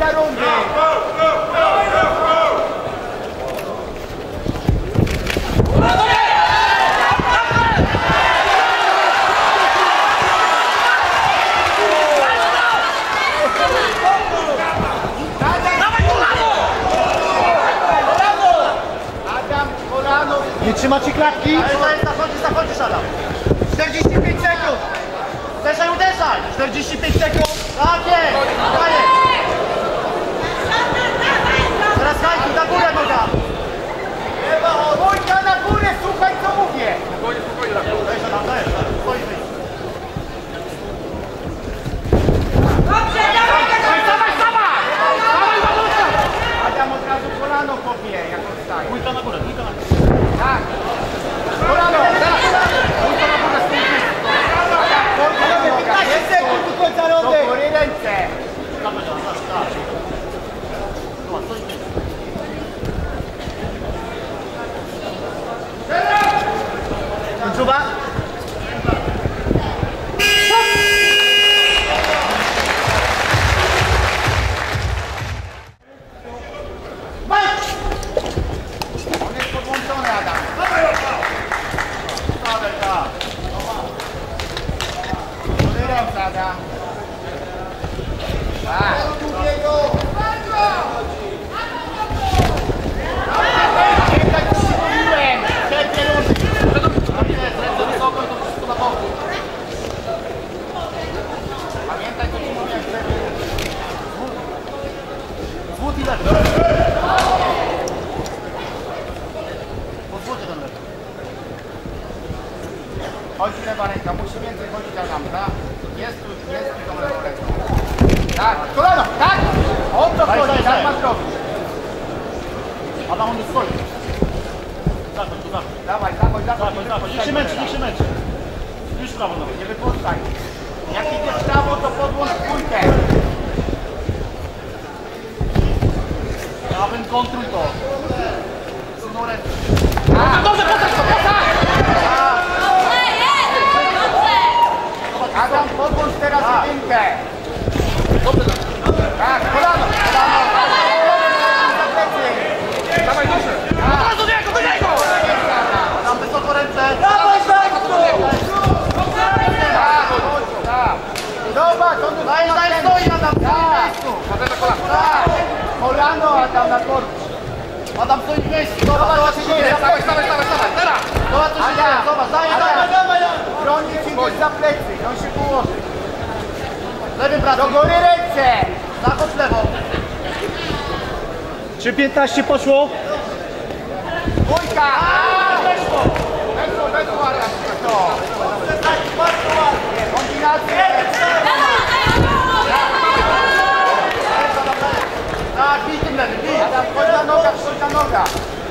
końca rundy. Nie trzymacie klatki? Zachodzisz Adam. 45 sekund. Uderzaj. 45 sekund. Tak jest. Teraz hajki, na górę noga. Wojtka na górę, słuchaj co mówię. Spokojnie. Dajesz Adam, dajesz. Stoi wyjść. Dobrze, dawaj! Adam od razu kolano kopie, jak odstaje. Dwójka na górę. Tak. Kolano, Dwójka na górę, stój. 15 sekund do końca rundy. Do góry ręce. Kończowa. On jest podłączony, Adam. Dawaj, tak. Góry ręce, Adam. Tak. Pamiętaj, co ci mówię, zwód i lewy. Po zwódzie ten lewy. Chodzi lewa ręka, musi więcej chodzić Adam, tak? Jest tu tą lewą ręką. Tak, kolano, tak? O to chodzi, tak ma zrobić. Adam, on jest stoi. Zachodź. Dawaj. Niech się męczy. Już w prawo nowy. Nie wypuszczaj. Jak idziesz w prawo, to podłącz dwójkę. Prawym kontruj to. Sznurek. Dobrze, Adam, podłącz teraz jedynkę. Dobrze. Tak, kolano. Dawaj, dobrze. Do niego! Tam wysoko ręce. Zobacz, on stoi, Adam. Tak. Kolano, Adam, na korpus. Adam stoi w miejscu. Zobacz, co się dzieje. Stawaj, teraz. Zobacz, co się dzieje. Zobacz, dawaj. Broni ci gdzieś za plecy. On się położy. Lewym bratem. Do góry ręce. Zachód lewą. 3:15 poszło. Dwójka. Weszło. Adam. Kombinacje. Tak, bij tym lewym, bij. Adam, chodź na noga.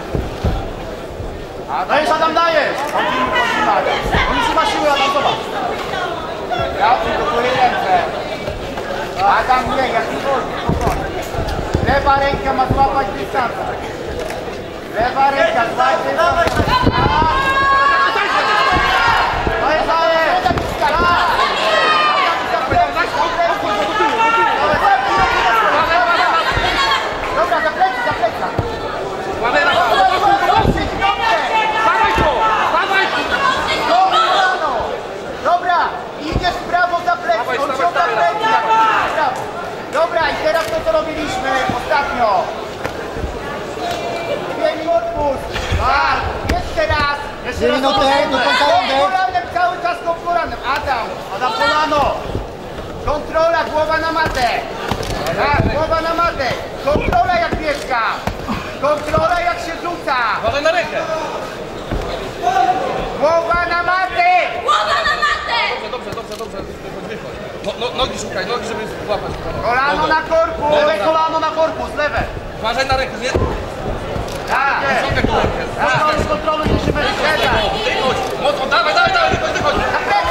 Dajesz, Adam, dajesz. Chodzimy, Adam. On już nie ma siły, Adam, zobacz. Dobrze, do góry ręce. Adam, nie, jak nie chodzi, spokojnie. Lewa ręka ma złapać dystans. Lewa ręka, złapać dystans. Dajesz. Dobra, za pleca. Dobra, idziesz w prawo za plecy, on ciąga plecy. Dobra, i teraz to co robiliśmy ostatnio. 2 minut. Tak, jeszcze raz. Minutę, do końca rundy. Kolanem, cały czas kolanem. Adam, kolano. Kontrola, głowa na matę. Tak, głowa na matę. Kontrola jak pieska. Kontrola jak się rzuca. Uważaj na rękę. Głowa na matę. Dobrze. Nogi szukaj, żeby złapać. Kolano na korpus. Lewe kolano na korpus, lewe. Uważaj na rękę, nie? Tak. Ciągaj tą rękę. Kontroluj, nie się będzie. Siadaj. Mocno, dawaj, wychodź. Na plecy.